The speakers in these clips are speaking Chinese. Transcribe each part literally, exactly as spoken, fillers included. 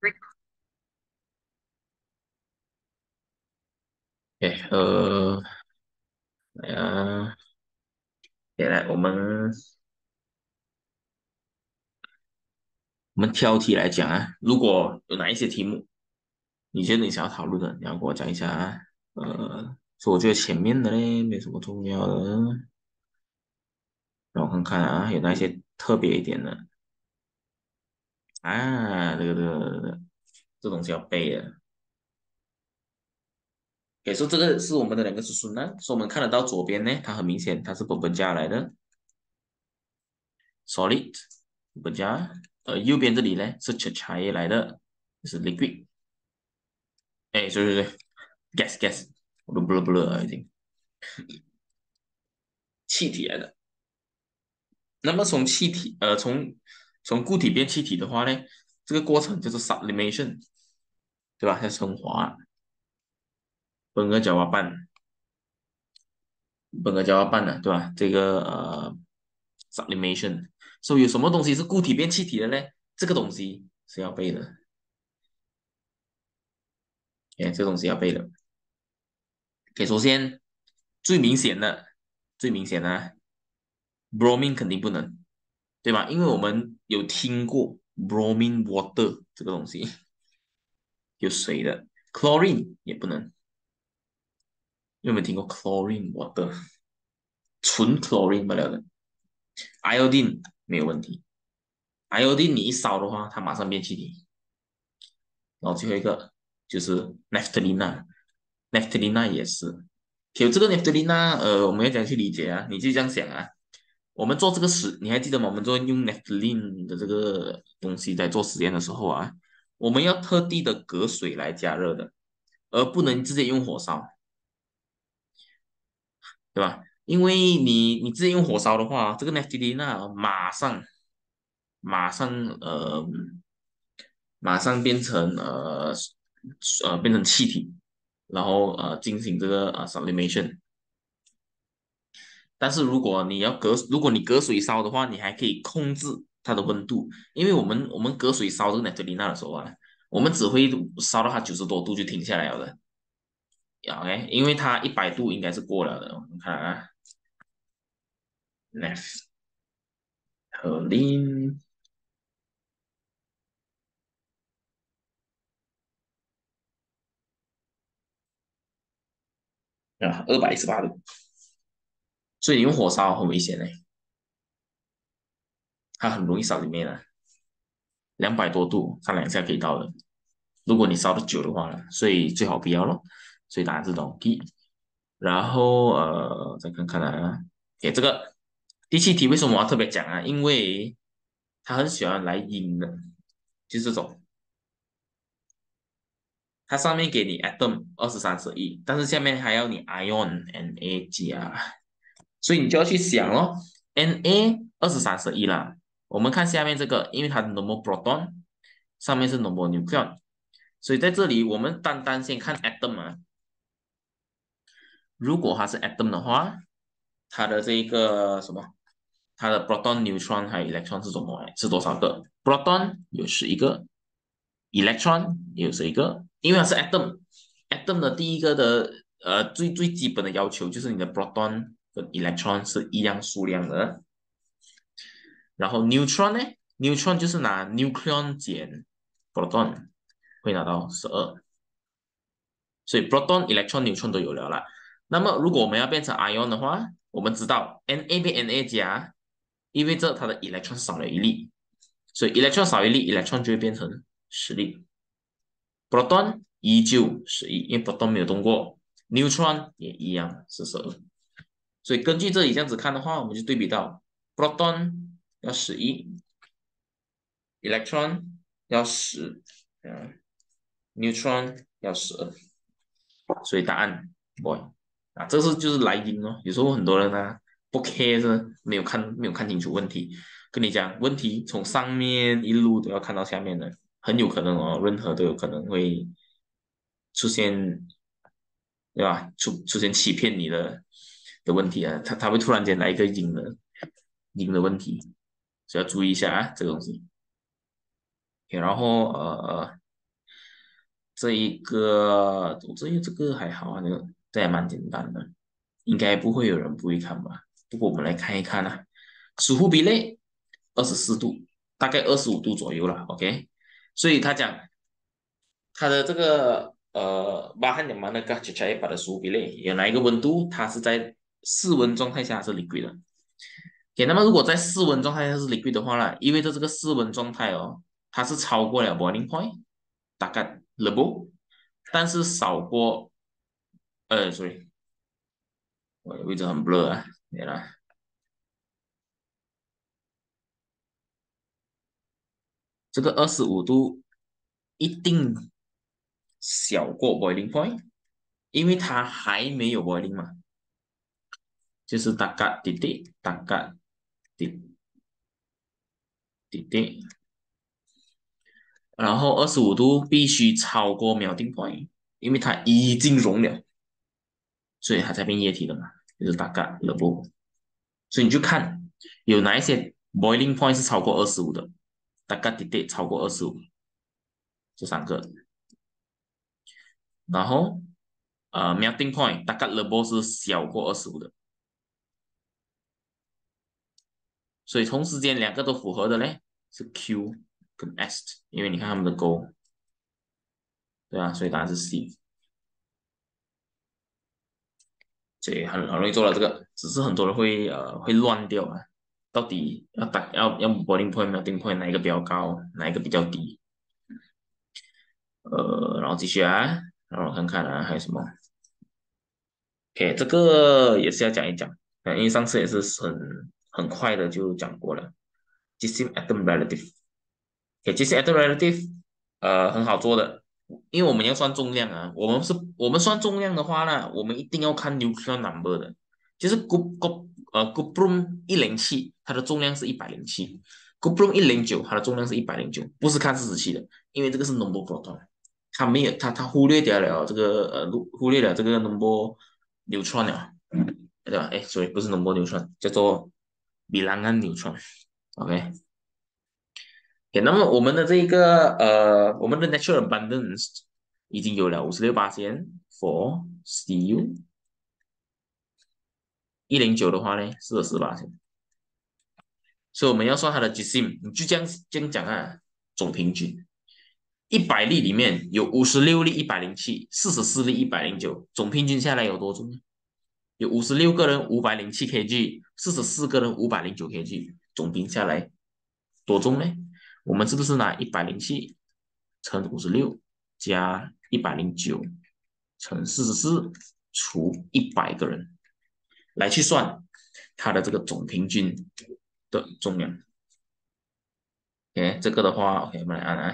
哎，呃，来啊，接下来我们我们挑题来讲啊，如果有哪一些题目你觉得你想要讨论的，你要跟我讲一下啊。呃，所以我觉得前面的嘞没什么重要的，让我看看啊，有哪一些特别一点的啊？这个这个这个这东西要背的。可以说这个是我们的两个子孙呢，说我们看得到左边呢，它很明显它是本本加来的，solid 本加，呃，右边这里呢是 c h a 来的，就是 liquid。哎，对对对，gas gas，我都不了不了了已经，气体来的。那么从气体，呃，从从固体变气体的话呢，这个过程就是 sublimation，对吧？叫升华，苯二甲烷拌，苯二甲烷拌的，对吧？这个呃 sublimation，所以有什么东西是固体变气体的呢？这个东西是要背的，哎，这个东西要背的。OK，首先最明显的，最明显的啊 bromine 肯定不能，对吧？因为我们有听过 bromine water 这个东西，有水的，chlorine 也不能，有没有听过 chlorine water？纯 chlorine 不了的，iodine 没有问题，iodine 你一烧的话，它马上变气体。然后最后一个就是 naphthalene，naphthalene 也是。有这个 naphthalene，呃，我们要怎样去理解啊？你就这样想啊，我们做这个实，你还记得吗？我们做用 naphthalene 的这个东西在做实验的时候啊，我们要特地的隔水来加热的，而不能直接用火烧，对吧？因为你你直接用火烧的话，这个 naphthalene 马上马上呃马上变成呃呃变成气体，然后呃进行这个呃 sublimation。但是如果你要隔，如果你隔水烧的话，你还可以控制它的温度，因为我们我们隔水烧这个 n a t 娜的时候啊，我们只会烧到它九十多度就停下来了的，OK，因为它一百度应该是过了的。我们看啊 n a p t a l e n 啊，二百一十八度，所以你用火烧很危险的，它很容易烧里面的，两百多度上两下可以到的。如果你烧的久的话呢，所以最好不要咯。所以答案是 donkey。然后呃，再看看啊，给这个第七题为什么我要特别讲啊？因为他很喜欢来阴的，就是这种，它上面给你 atom 二十三十一，但是下面还要你 ion Na 加，所以你就要去想咯 Na 二十三十一啦。我们看下面这个，因为它的 normal proton 上面是 normal nucleon，所以在这里我们单单先看 atom 啊，如果它是 atom 的话，它的这个什么，它的 proton、neutron 还有 electron 是怎么来？是多少个？proton 有十一个，electron 也有十一个，因为它是 atom，atom 的第一个的呃最最基本的要求就是你的 proton 跟 electron 是一样数量的。然后 neutron 呢？neutron 就是拿 nucleon 减 proton 会拿到十二，所以 proton、electron、neutron 都有了啦。那么如果我们要变成 ion 的话，我们知道 Na 变 Na 加，意味着它的 electron 少了一粒，所以 electron 少一粒，electron 就会变成十粒。proton 依旧十一，因为 proton 没有动过，neutron 也一样是十二。所以根据这里这样子看的话，我们就对比到 proton 要十一，electron 要十，嗯，neutron 要十二。所以答案 boy 啊，这是就是来因哦。有时候很多人呢不 care 是没有看没有看清楚问题，跟你讲问题从上面一路都要看到下面的，很有可能哦，任何都有可能会出现，对吧？出出现欺骗你的的问题啊，他他会突然间来一个因的因的问题，所以要注意一下啊，这个东西。OK，然后呃。 这一个，我这这个还好啊，这个这还蛮简单的，应该不会有人不会看吧？不过我们来看一看啊，属乎比类二十四度，大概二十五度左右了，OK。所以他讲它的这个呃bahan yang manakah cecair pada suhu bilik 有哪一个温度它是在室温状态下是 liquid 的？OK，那么如果在室温状态下是 liquid 的话呢，意味着这个室温状态哦，它是超过了 boiling point，大概 level，但是少过呃，sorry，我的位置很 blur 啊，对了，这个二十五度一定小过 boiling point，因为它还没有 boiling 嘛，就是大概滴滴大概滴滴滴，然后二十五度必须超过 melting point，因为它已经融了，所以它才变液体的嘛，就是大概 level。所以你就看有哪一些 boiling point 是超过二十五的，大概滴滴超过二十五，这三个。然后呃 melting point 大概 level 是小过二十五的，所以同时间两个都符合的嘞是 Q 跟 S，因为你看他们的勾，对啊，所以答案是 C。所以很很容易做到这个，只是很多人会呃会乱掉啊，到底要打要要 boiling point 没有 melting point 哪一个比较高，哪一个比较低？呃，然后继续啊，然后我看看啊还有什么？OK，这个也是要讲一讲，呃因为上次也是很很快的就讲过了，Jsim atom relative。OK，其实 atom relative 呃很好做的，因为我们要算重量啊，我们是我们算重量的话呢，我们一定要看 nuclear number 的，就是 Gup Gup 呃 Cuprum 一零七，它的重量是一百零七，Cuprum 一零九它的重量是一百零九，不是看四十七的，因为这个是 number proton，它没有它它忽略掉了这个呃忽略了这个 number neutron 了，对吧？哎，所以不是 number neutron，叫做 bilangan neutron，OK。OK，那么我们的这个呃，我们的 natural abundance 已经有了五十六八千 for C U 一零九的话呢，四十四八千，所以我们要算它的 G S I M，你就这样这样讲啊，总平均一百粒里面有五十六粒一百零七，四十四粒一百零九，总平均下来有多重呢？有五十六个人五百零七 kg，四十四个人五百零九 kg，总平下来多重呢？我们是不是拿一百零七乘五十六加一百零九乘四十四除一百个人来去算它的这个总平均的重量？OK，这个的话，OK，我们来按啊，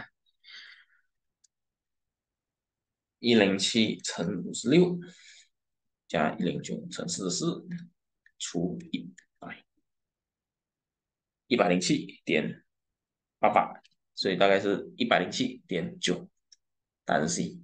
一零七乘五十六加一零九乘四十四除一百，一百零七点八八，所以大概是一百零七点九，答案是 C。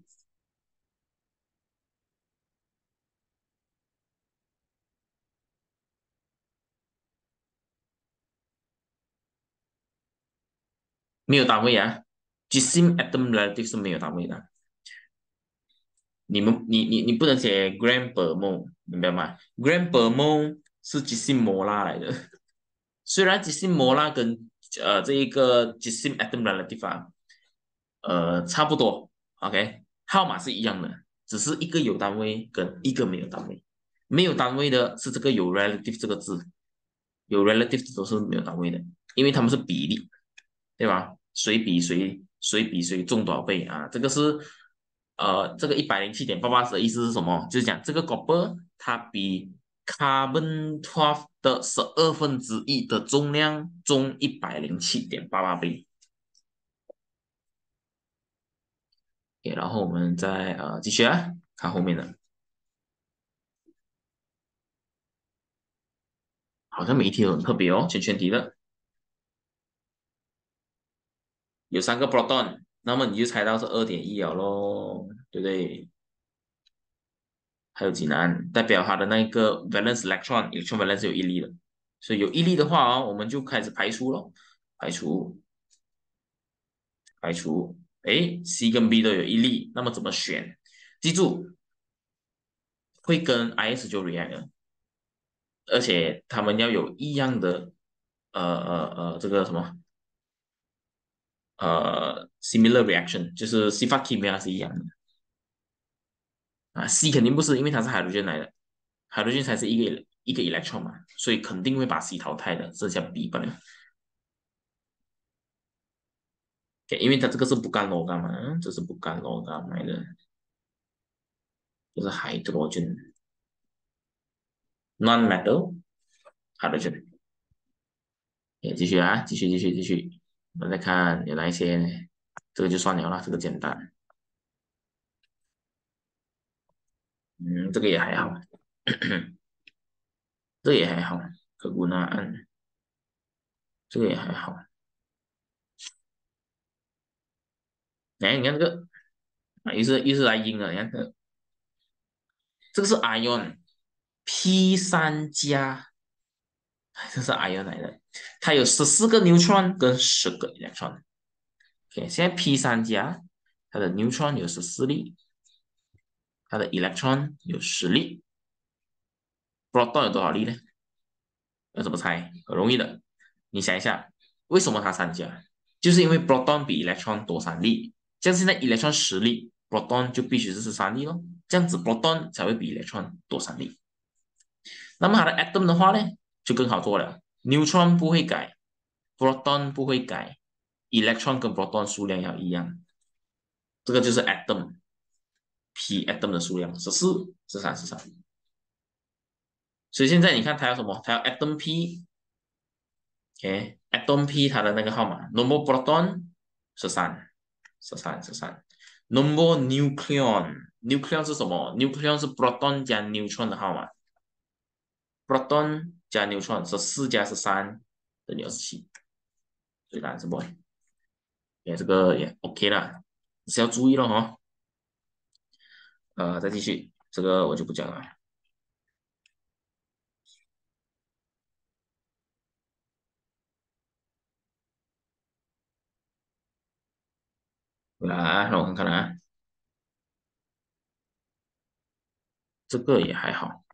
没有单位啊，Jsim atom relative 是没有单位的。你们你你你不能写 gram per mole，明白吗？gram per mole 是 Jsim molar 来的。虽然 Jsim molar 跟呃这一个 Jsim atom relative 啊，呃差不多，OK，号码是一样的，只是一个有单位跟一个没有单位。没有单位的是这个有 relative 这个字，有 relative 都是没有单位的，因为他们是比例，对吧？谁比谁谁比谁重多少倍啊？这个是呃，这个一百零七点八八的意思是什么？就是讲这个 copper 它比 carbon twelve 的十二分之一的重量重一百零七点八八倍。OK，然后我们再呃继续啊，看后面的，好像每一题都很特别哦，圈圈题的，有三个 proton，那么你就猜到是二点一了咯，对不对？还有济南，代表它的那个 valence electron，electron valence 有一粒的，所以有一粒的话哦，我们就开始排除咯，排除排除。 哎，C 跟 B 都有一粒，那么怎么选？记住，会跟 I S 就 react 的，而且他们要有一样的，呃呃呃，这个什么，呃，similar reaction，就是 sifat kimia 是一样的啊。C 肯定不是，因为它是 hydrogen 来的，hydrogen 才是一个一个 electron 嘛，所以肯定会把 C 淘汰的，剩下 B 罢了。Okay，因为它这个是不干 logam 嘛，这是不干 logam 来的，就是 hydrogen non-metal hydrogen。也继续啊，继续继续继续，我们再看有哪一些，这个就算了啦，这个简单，嗯，这个也还好，这个也还好，可古纳安，这个也还好。哎，你看这个啊，又是又是来阴了，你看这个，这个是 ion P 三加，这是 ion 来的，它有十四个 neutron 跟十个 electron。OK，现在 P 三加，它的 neutron 有十四粒，它的 electron 有十粒，proton 有多少粒呢？要怎么猜？很容易的，你想一下，为什么它三加？就是因为 proton 比 electron 多三粒，这样现在 electron 十粒，proton 就必须是十三粒咯，这样子 proton 才会比 electron 多三粒。那么它的 atom 的话呢，就更好做了，neutron 不会改，proton 不会改，electron 跟 proton 数量要一样，这个就是 atom，p atom 的数量十四、十三、十三。所以现在你看它要什么？它要 atom p。OK，atom P 它的那个号码，number proton 十三，十三，十三，number nucleon，nucleon 是什么？nucleon 是 proton 加 neutron 的号码，proton 加 neutron 十四加十三等于二十七，所以答案是 boy。也这个也 OK 了，是要注意了哈。呃，再继续，这个我就不讲了。来，让我看看啊，这个也还好，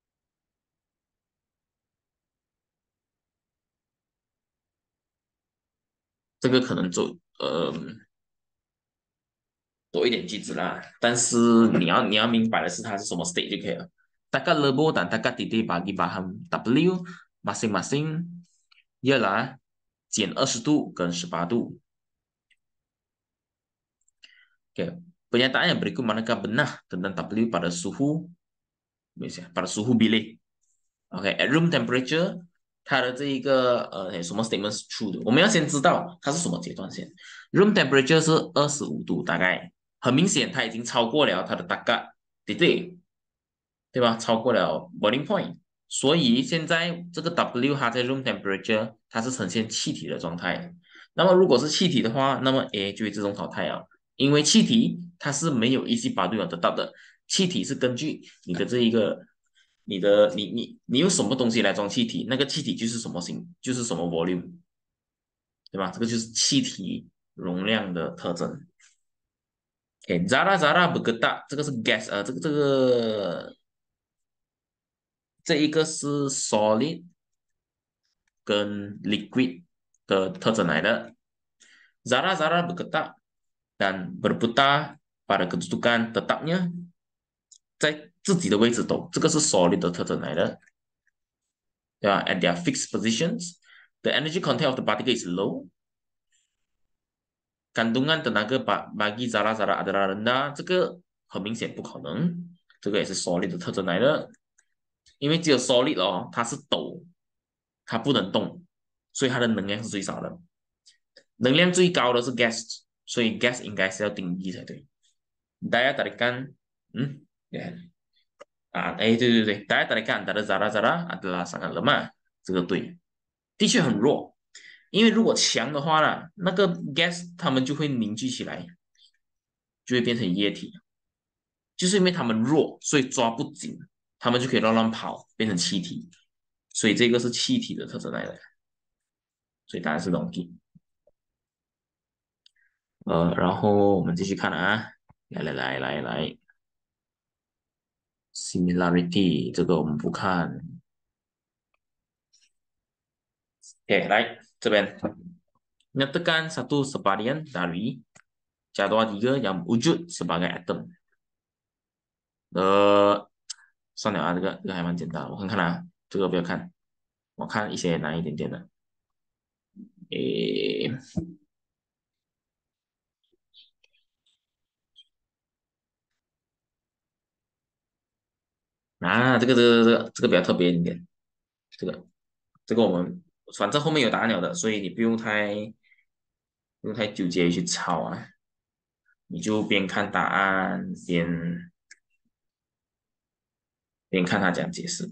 这个可能就呃多一点句子啦。但是你要你要明白的是它是什么 state 就可以了。Taka lebo dan taka titik bagi bahan W masing-masing ialah 减二十度跟十八度。Okay. Pernyataan yang berikut manakah benar tentang W pada suhu pada suhu bilik? Okay, at room temperature，它的这一个呃什么 statement 是 true 的？我们要先知道它是什么阶段先。Room temperature 是二十五度，大概很明显它已经超过了它的大概，对不对？对吧？超过了 boiling point，所以现在这个 W 它在 room temperature 它是呈现气体的状态。那么如果是气体的话，那么 A 就会自动淘汰啊，因为气体它是没有一级八度要得到的，气体是根据你的这一个。你的你你你用什么东西来装气体？那个气体就是什么型，就是什么 volume，对吧？这个就是气体容量的特征。OK，Zara Zara bergerak，这个是 gas，呃，这个这个这一个是 solid 跟 liquid 的特征来的。Zara Zara bergerak dan berputar pada kedudukan tetapnya 在自己的位置都，这个是 solid 的特征来的，对吧？At their fixed positions，the energy content of the particle is low。kandungan tenaga bagi zara-zara adalah rendah，这个很明显不可能，这个也是 solid 的特征来的，因为只有 solid 哦，它是陡，它不能动，所以它的能量是最少的，能量最高的是 gas，所以 gas 应该是要定义才对。Daya tarikan，嗯，yeah. 啊，哎，对对对，daya tarikan dari zara-zara adalah sangat lemah，这个对，的确很弱。因为如果强的话呢，那个 gas 它们就会凝聚起来，就会变成液体。就是因为它们弱，所以抓不紧，它们就可以乱乱跑，变成气体。所以这个是气体的特征来的，所以答案是溶剂。 呃，然后我们继续看啊，来来来来来，similarity 这个我们不看。OK，来这边nyatakan satu subvarian dari jadual tiga yang wujud sebagai atom。呃，算了啊，这个这个还蛮简单的，我看看啊，这个不要看，我看一些难一点点的。诶，啊，这个这个这个这个比较特别一点，这个这个我们反正后面有答案了的，所以你不用太不用太纠结于去抄啊，你就边看答案边边看他讲解释。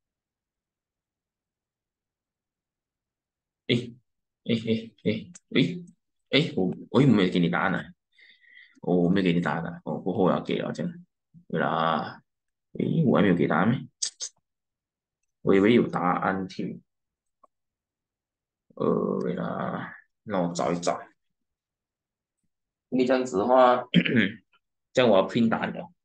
诶诶诶诶诶诶，我我有没有给你答案呢、哦，我没有给你答案的，哦，过后我要给了这样，对啦，诶，我还没有给答案咩？我以为有答案题，呃，对啦，让我找一找。因为这样子的话，这样我要 print 答案了。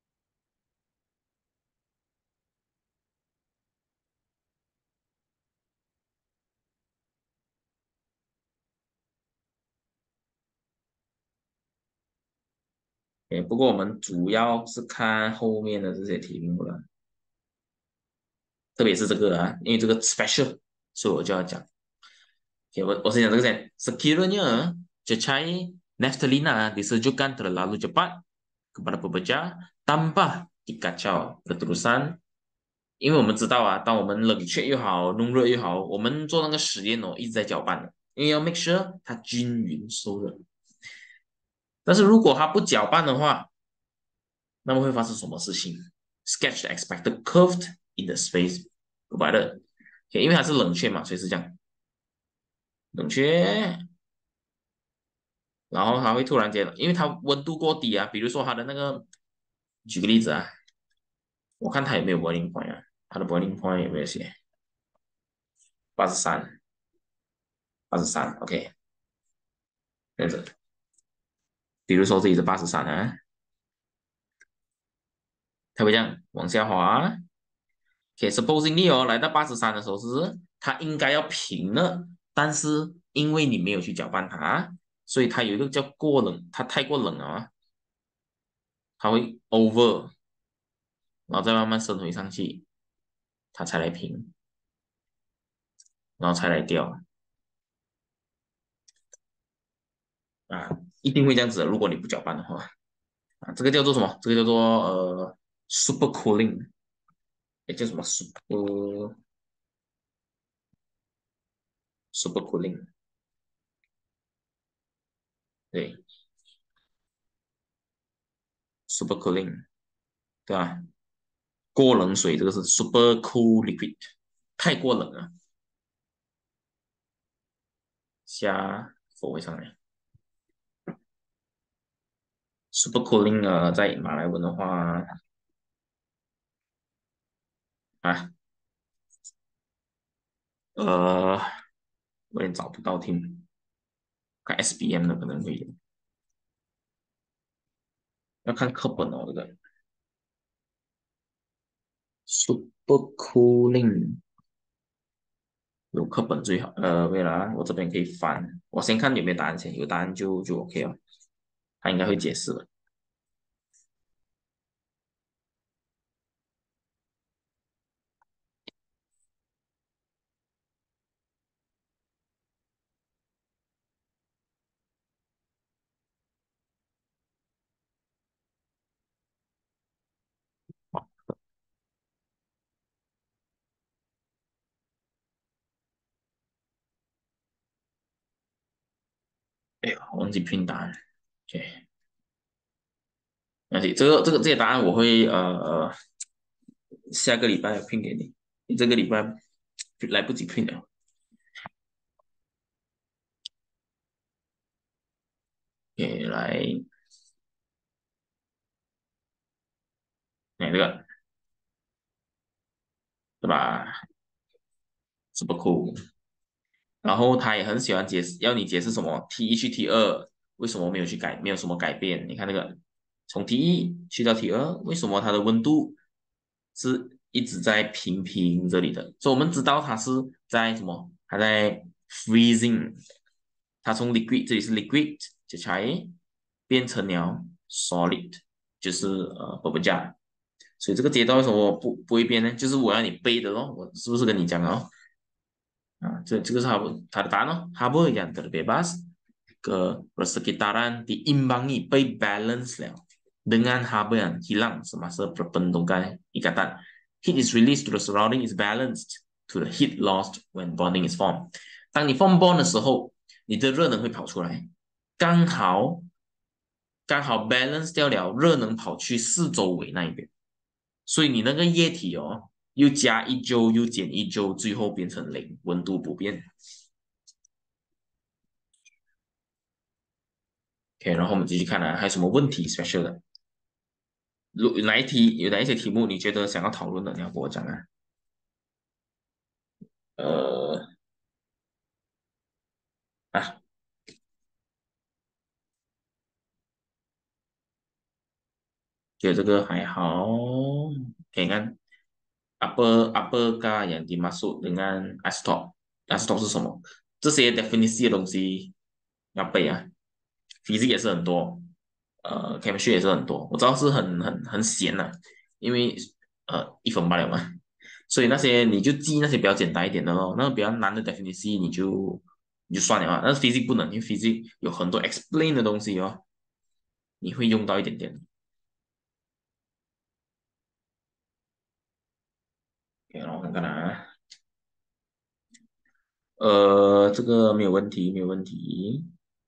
诶，不过我们主要是看后面的这些题目了，特别是这个啊，因为这个 special，所以我就要讲。OK，我我先讲这个先。Sekiranya cecair naftalina disejukan terlalu cepat kepada pepecah tanpa dikacau berterusan，因为我们知道啊，当我们冷却又好，弄热又好，我们做那个实验哦，一直在搅拌的，因为要 make sure 它均匀受热。但是如果它不搅拌的话，那么会发生什么事情？Sketch the expected curve in the space provided，因为它是冷却嘛，所以是这样，冷却，然后它会突然间，因为它温度过低啊，比如说它的那个，举个例子啊，我看它有没有 boiling point 啊，它的 boiling point 有没有写八十三，八十三，OK，这样子，比如说这里是八十三啊，它会这样往下滑，OK，supposingly 哦，来到八十三的时候是它应该要平了，但是因为你没有去搅拌它，所以它有一个叫过冷，它太过冷了啊，它会 over，然后再慢慢升回上去，它才来平，然后才来掉啊，一定会这样子的，如果你不搅拌的话啊，这个叫做什么？这个叫做呃 super cooling，也叫什么 super super cooling，对，super cooling，对吧？过冷水这个是 super cool liquid，太过冷了，下否会上来。super cooling 啊，在马来文的话啊，呃，我也找不到听，看 S B M 的可能会有，要看课本哦，这个 super cooling 有课本最好。呃，为了啊，我这边可以翻，我先看有没有答案先，有答案就就 OK 了，他应该会解释的。哎呀，我忘记拼答案，OK，而且这个这个这些答案我会呃呃下个礼拜拼给你，你这个礼拜来不及拼了。OK，来，来这个对吧？super cool。然后他也很喜欢解释，要你解释什么 T 一去 T 二为什么没有去改，没有什么改变？你看那个从 T 一去到 T 二，为什么它的温度是一直在平平这里的？所以我们知道它是在什么？它在 freezing，它从 liquid 这里是 liquid 接下来变成了 solid，就是呃 bubble jar。所以这个阶段为什么不不会变呢？就是我要你背的咯，我是不是跟你讲了哦？啊，这这个是它它的答案哦。Haba yang terbebas ke persekitaran diimbangi by balance 了，dengan haba yang hilang semasa perbentukan ikatan. Heat is released to the surrounding is balanced to the heat lost when bonding is formed. 当你 form bond 的时候，你的热能会跑出来，刚好刚好 balance 掉了，热能跑去四周围那一边。所以你那个液体哦，又加一周又减一周，最后变成零，温度不变。OK，然后我们继续看啊，还有什么问题 special 的？如哪一题有哪一些题目你觉得想要讨论的，你要跟我讲啊。呃啊，觉得这个还好，可以看 apa apakah yang dimaksud dengan isotope isotope 是什么？这些 definition 的东西要背啊。physics 也是很多，呃，chemistry 也是很多，我知道是很很很闲的，因为呃一分半了嘛，所以那些你就记那些比较简单一点的咯，那个比较难的 definition 你就你就算了啊，但是 physics 不能，因为 physics 有很多 explain 的东西哦，你会用到一点点。OK，然后看看啊，呃，这个没有问题，没有问题，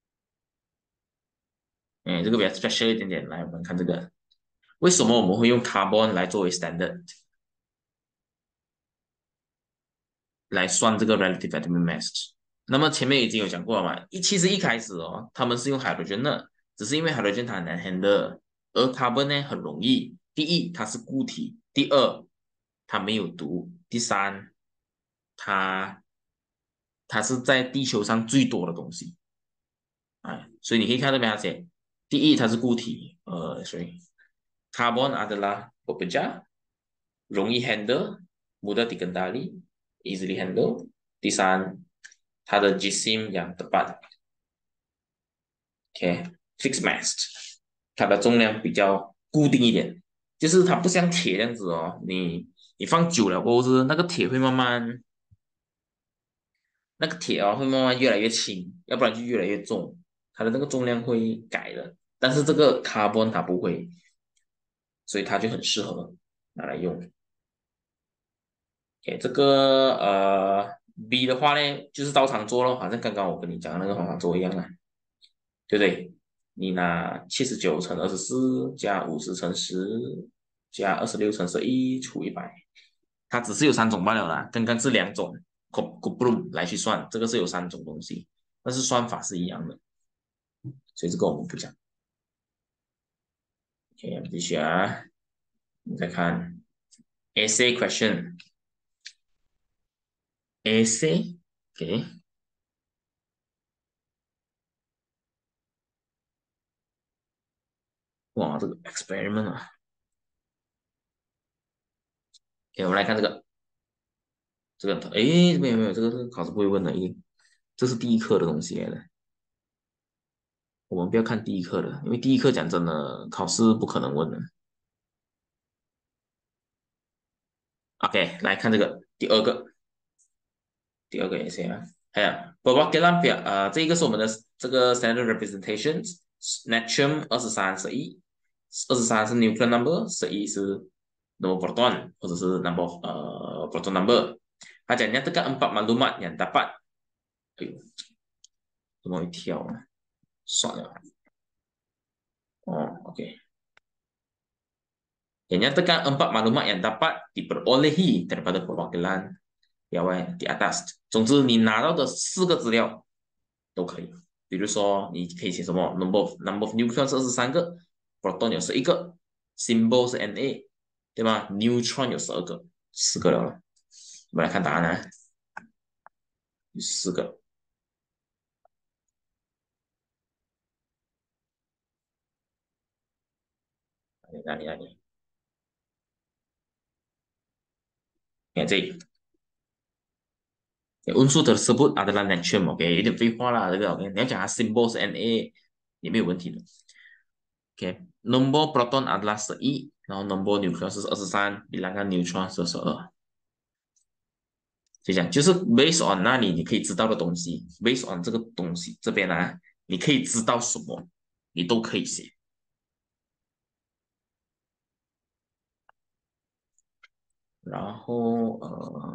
哎，这个比较 special 一点点，来我们看这个，为什么我们会用 carbon 来作为 standard？来算这个 relative atomic mass。那么前面已经有讲过了嘛，一其实一开始哦，他们是用 hydrogen 的，只是因为 hydrogen 它很难 handle，而 carbon 呢很容易。第一，它是固体；第二，它没有毒；第三，它它是在地球上最多的东西。哎，所以你可以看这边它写，第一它是固体，呃，所以 carbon adalah pekerja，容易 handle，mudah dikendali，easily handle。第三，它的 jisim yang tepat，OK，fixed mass，它的重量比较固定一点，就是它不像铁这样子哦，你你放久了过后是那个铁会慢慢，那个铁哦会慢慢越来越轻，要不然就越来越重，它的那个重量会改的。但是这个 carbon 它不会，所以它就很适合拿来用。OK，这个呃 B 的话呢，就是照常做咯，好像刚刚我跟你讲的那个方法做一样啊，对不对？你拿七十九乘二十四加五十乘十加二十六乘十一除一百，它只是有三种罢了啦。刚刚是两种 c o p b l u m 来去算，这个是有三种东西，但是算法是一样的，所以这个我们不讲。OK，我们继续啊，你再看 essay question，essay，OK，哇，这个 experiment 啊，OK，我们来看这个。这个诶，没有没有，这个是考试不会问的，因为这是第一课的东西来的。我们不要看第一课的，因为第一课讲真的，考试不可能问的。OK，来看这个第二个，第二个也是啊。还有 b e r b a k i l a n 表，呃，这一个是我们的这个 standard representations，natrium 二十三十一，二十三是 nuclear number，十一是 number proton 或者是 number 呃 proton number。它讲 nyatakan empat maklumat yang dapat，哎呦，怎么会跳啊？算了，哦，OK。Yang nyatakan empat maklumat yang dapat diperolehi daripada perwakilan piawai di atas。总之，你拿到的四个资料都可以。比如说，你可以写什么 number of number of nucleons 是二十三个，proton 有十一个，symbol 是 Na，对吧？neutron 有十二个，四个了。我们来看答案啊，有四个。 哪里哪里？看这里。unsur tersebut adalah nature OK， 有点废话啦，这个 OK，你要讲它 symbol 是 Na 也没有问题的。OK，nombor proton adalah 十一，然后 nombor nucleus 是二十三，bilangan neutron 是十二。就这样，就是 based on 那里你可以知道的东西，based on 这个东西这边啊，你可以知道什么，你都可以写。然后呃，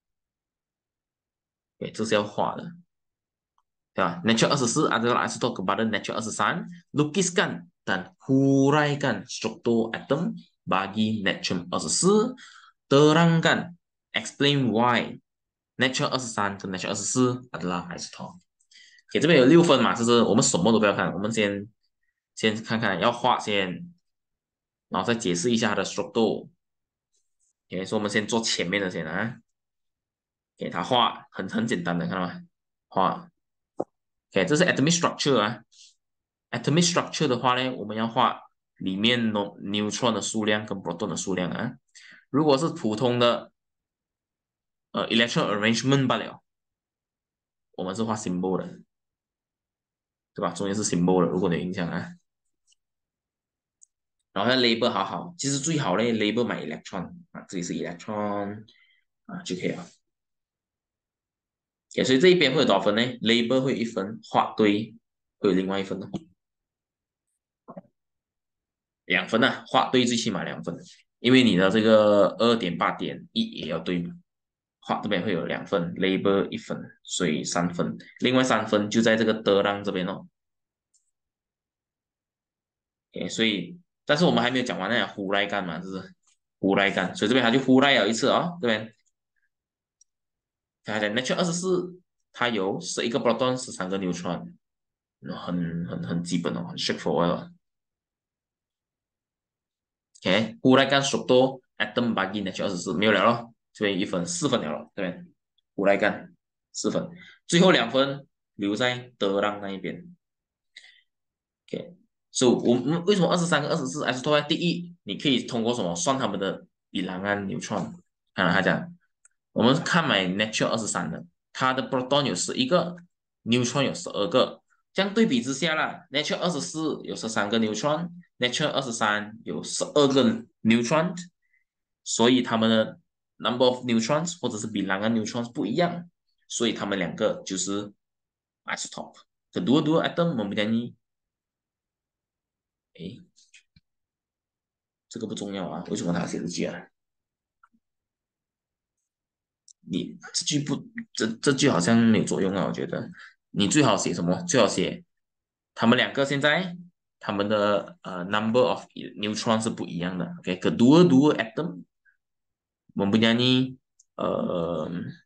对，这是要画的。对吧？Nature 二十四 adalah isotop kepada Nature 二十三。Lukiskan dan huraikan struktur atom bagi Nature 二十四。Terangkan, explain why Nature 二十三跟 Nature 二十四 adalah isotop。给这边有六分嘛，就是我们什么都不要看，我们先先看看要画先，然后再解释一下它的 structure。OK，所以我们先做前面的先啊，给它画，很很简单的，看到吗？画。OK，这是 atomic structure 啊。atomic structure 的话呢，我们要画里面 neutron 的数量跟 proton 的数量啊。如果是普通的呃 electron arrangement 罢了，我们是画 symbol 的，对吧？中间是 symbol 的，如果你有印象啊。然后要 label 好好，其实最好嘞 label 买 electron 啊，这里是 electron 啊就可以了。OK，所以这一边会有多少分呢？label 会有一分，画对会有另外一分的，两分啊，画对最起码两分，因为你的这个二点八点一也要对嘛。画这边会有两份 labor 一分，所以三分，另外三分就在这个德浪这边哦。诶，所以但是我们还没有讲完那呼来干嘛，就是呼来干，所以这边他就呼来了一次哦，这边他讲 nature 二十四，它有十一个 proton，十三个 neutron，很很很基本哦，很 straightforward 哦。OK，呼来干属多 atom bagi nature 二十四没有了咯，这边一分四分了咯，这边呼来干四分，最后两分留在德浪那一边。OK，所以我们为什么二十三跟二十四 S 拖在第一？你可以通过什么算他们的比朗安 neutron？看了他讲，我们看买 nature 二十三的，它的 proton 有十一个，neutron 有十二个，这样对比之下啦，nature 二十四有十三个 neutron，nature 二十三有十二个 neutron，所以他们的 number of neutrons 或者是比朗安 neutrons 不一样，所以他们两个就是 isotope。kedua-dua atom mempunyai 诶，这个不重要啊，为什么他要写这句啊？你这句不，这这句好像没有作用啊，我觉得你最好写什么？最好写他们两个现在他们的呃 number of neutron 是不一样的。OK，kedua-dua atom mempunyai 呃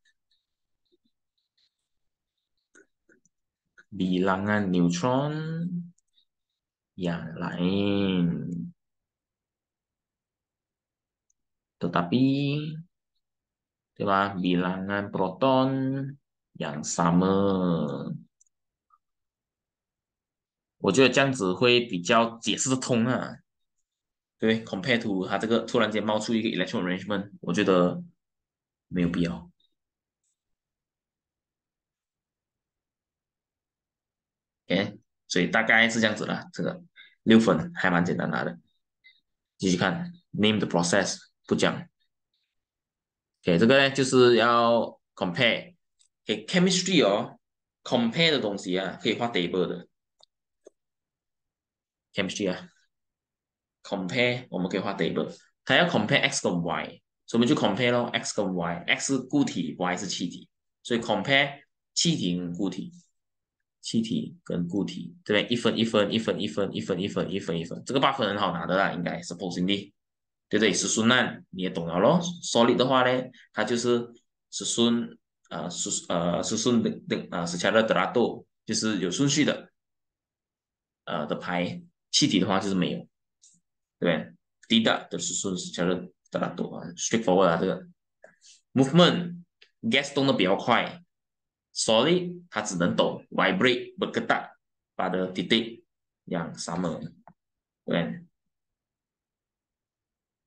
bilangan neutron yang lain, tetapi 对吧？bilangan proton yang sama。我觉得这样子会比较解释得通啊。对，compare to 它这个突然间冒出一个 electron arrangement，我觉得没有必要。OK，所以大概是这样子的，这个六分还蛮简单拿的。继续看 name the process 不讲。OK，这个呢就是要 compare。OK，chemistry 哦，compare 的东西啊可以画 table 的 chemistry 啊，compare 我们可以画 table，它要 compare x 跟 y，所以我们就 compare 咯，x 跟 y，x 是固体，y 是气体，所以 compare 气体跟固体。气体跟固体，对不对？一分一分一分一分一分一分一分一分，这个八分很好拿的啦，应该 supposingly，对不对？是顺案你也懂了咯。solid 的话呢，它就是是顺呃是呃是顺的的呃是 secara teratur，就是有顺序的呃的排。气体的话就是没有，对不对？tidak 的是顺 secara teratur 啊，straightforward 啊这个 movement gas 动的比较快。solid 它只能抖 vibrate bergetar pada titik yang sama，对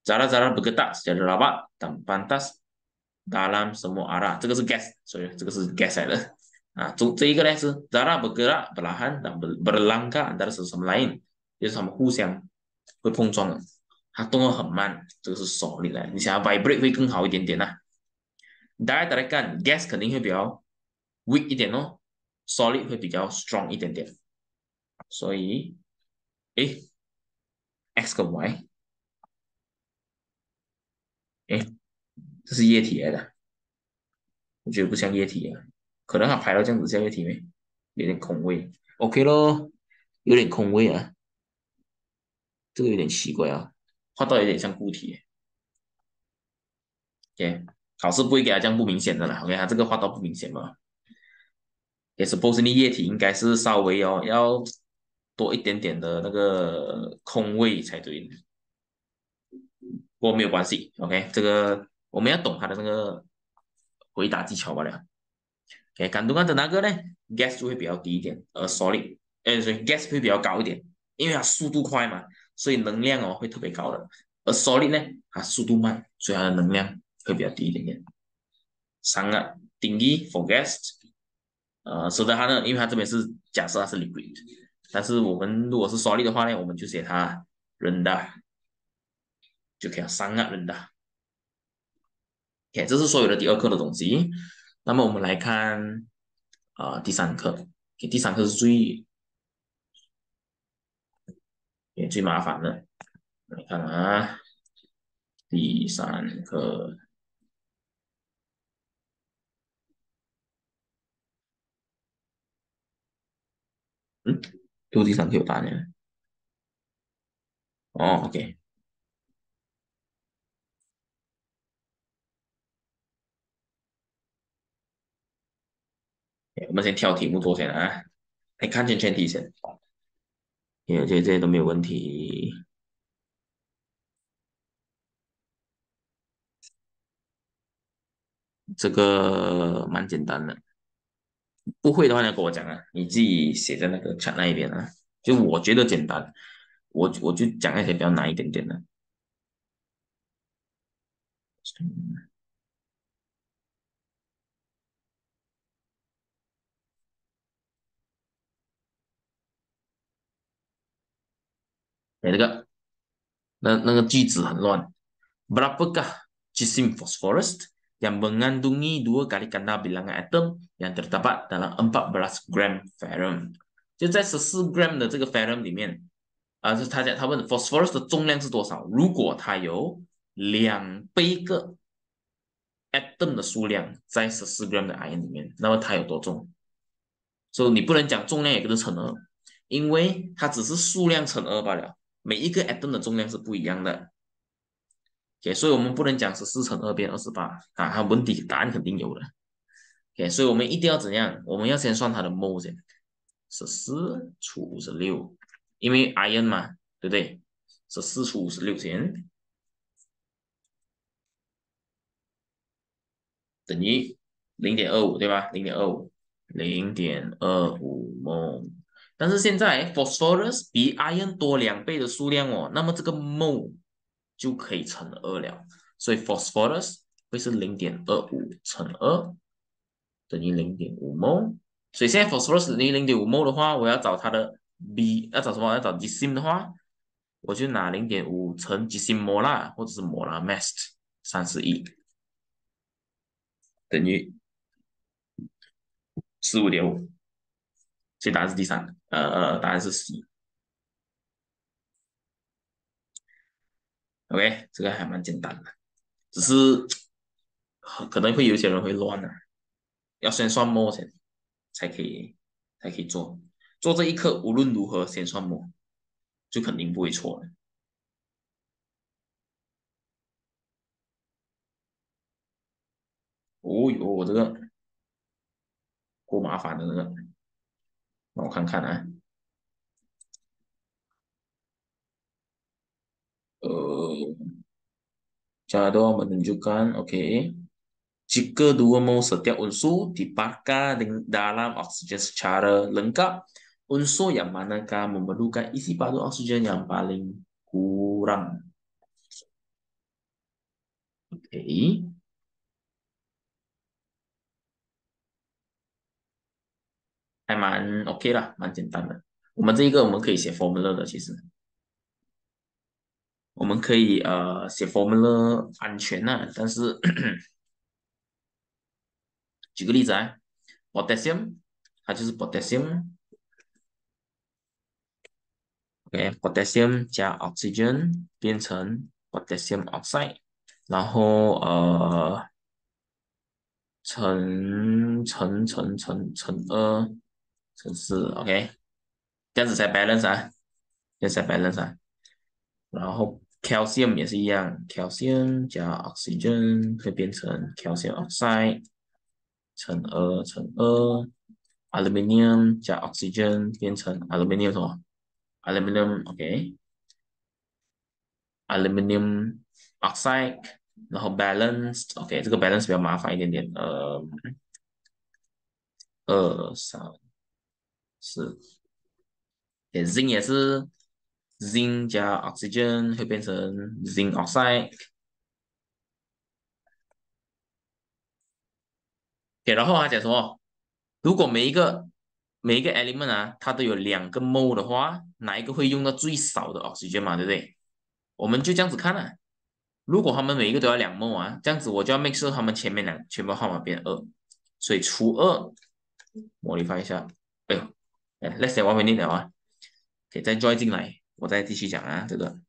zara-zara bergerak secara rapat dan pantas dalam semua arah，这个是 gas，所以这个是 gas 来的啊。这这一个呢是 zara bergerak perlahan dan berlangkah antara satu sama lain，就是他们互相会碰撞的，它动作很慢，这个是 solid 来的。你想要 vibrate 会更好一点点啊。大家大家看 gas 肯定会比较 weak 一点哦，solid 会比较 strong 一点点。所以，诶 x 跟 y，诶，这是液体来的，我觉得不像液体啊，可能它排到这样子像液体没，有点空位。OK 咯，有点空位啊，这个有点奇怪啊，画到有点像固体。OK，考试不会给它这样不明显的啦。OK，它这个画到不明显嘛。也 suppose 你液体应该是稍微哦要多一点点的那个空位才对。不过没有关系，OK，这个我们要懂它的那个回答技巧罢了。OK，感度干的那个呢，gas 就会比较低一点，而 solid，呃，所以 gas 会比较高一点，因为它速度快嘛，所以能量哦会特别高的。而 solid 呢，它速度慢，所以它的能量会比较低一点点。sangat tinggi for gas，呃，是的，它呢，因为它这边是假设它是 liquid，但是我们如果是 solid 的话呢，我们就写它 rendah，就可以了 sangat rendah。OK，这是所有的第二课的东西。那么我们来看啊、呃第三课，OK，第三课是最也最麻烦的。来看啊，第三课，嗯，就第三课有答案了。哦，OK，我们先挑题目做先啊，来看圈圈题先，因为这这些都没有问题。这个蛮简单的，不会的话你要跟我讲啊，你自己写在那个 chat 那一边啊。就我觉得简单，我我就讲那些比较难一点点的。哎，这个那那个句子很乱。Berapakah jisim fosforus yang mengandungi dua kali ganda bilangan atom yang terdapat dalam empat belas gram ferrum？就在十四 gram 的这个 ferrum 里面，啊、呃，就是他讲他问 phosphorus 的重量是多少？如果它有两倍个 atom 的数量在十四 gram 的 ion 里面，那么它有多重？所以你不能讲重量也跟着乘二，因为它只是数量乘二罢了，每一个 atom 的重量是不一样的。OK，所以我们不能讲十四乘二变二十八啊，它问题答案肯定有的。OK，所以我们一定要怎样？我们要先算它的 mole 先，十四除五十六，因为 iron 嘛，对不对？十四除五十六先等于零点二五，对吧？零点二五，零点二五 mole。但是现在 phosphorus 比 iron 多两倍的数量哦，那么这个 mole 就可以乘二了，所以 phosphorus 会是零点二五乘二等于零点五 mol，所以现在 phosphorus 等于零点五 mol 的话，我要找它的 B，要找什么？要找 gisim 的话，我就拿零点五乘 gisim molar 或者是 molar mass 三十一等于十五点五，所以答案是第三，呃呃，答案是 C。OK，这个还蛮简单的，只是可能会有些人会乱啊，要先算 mol 先才可以才可以做。做这一课无论如何先算 mol，就肯定不会错了。哦哟，我这个够麻烦的那个，让我看看啊，呃，Cara menunjukkan, oke. Jika dua mol setiap unsur dibakar dalam oksigen secara lengkap, unsur yang manakah memerlukan isi padu oksigen yang paling kurang? ，OK，还蛮 OK 啦，蛮简单的。我们这一个我们可以写 formula 的，其实我们可以呃写 formula 安全呐、但是举个例子啊，potassium 它就是 potassium，OK，potassium 加 oxygen 变成 potassium oxide，然后呃乘乘乘乘乘二乘四，OK，这样子才 balance 啊，这样才 balance 啊。然后 calcium 也是一样，calcium 加 oxygen 会变成 calcium oxide 乘二乘二，aluminium 加 oxygen 变成 aluminium 什么？aluminium OK，aluminium oxide，然后 balance OK，这个 balance 比较麻烦一点点，呃，二三四，对，zinc 也是 zinc 加 oxygen 会变成 zinc oxide，OK，然后他讲什么？如果每一个每一个 element 啊，它都有两个 mole 的话，哪一个会用到最少的 oxygen 嘛，对不对？我们就这样子看啊。如果他们每一个都要两 mole 啊，这样子我就要 make sure 他们前面两全部号码变二，所以除二 modify 一下。哎呦，哎，let's say one minute 了啊，可以再 join 进来，我再继续讲啊，这个。